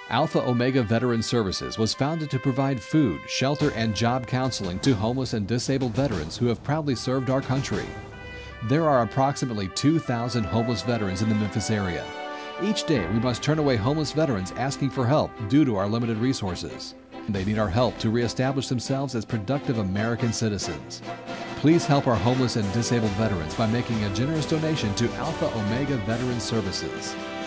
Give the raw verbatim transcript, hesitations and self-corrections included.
Alpha Omega Veteran Services was founded to provide food, shelter, and job counseling to homeless and disabled veterans who have proudly served our country. There are approximately two thousand homeless veterans in the Memphis area. Each day, we must turn away homeless veterans asking for help due to our limited resources. They need our help to reestablish themselves as productive American citizens. Please help our homeless and disabled veterans by making a generous donation to Alpha Omega Veteran Services.